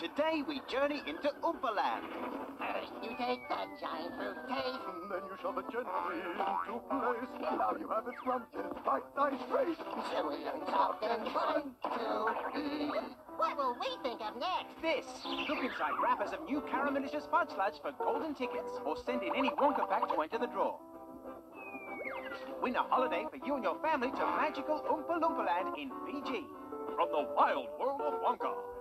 Today we journey into Oompa Land. First you take the giant fruit taste. Then you shove it gently into place. Now you have its crunches, bite-sized trace. Chewy and soft and fun to eat. What will we think of next? This. Look inside wrappers of new caramelicious fudge slush for golden tickets, or send in any Wonka pack to enter the draw. Win a holiday for you and your family to magical Oompa Loompa Land in Fiji. From the wild world of Wonka.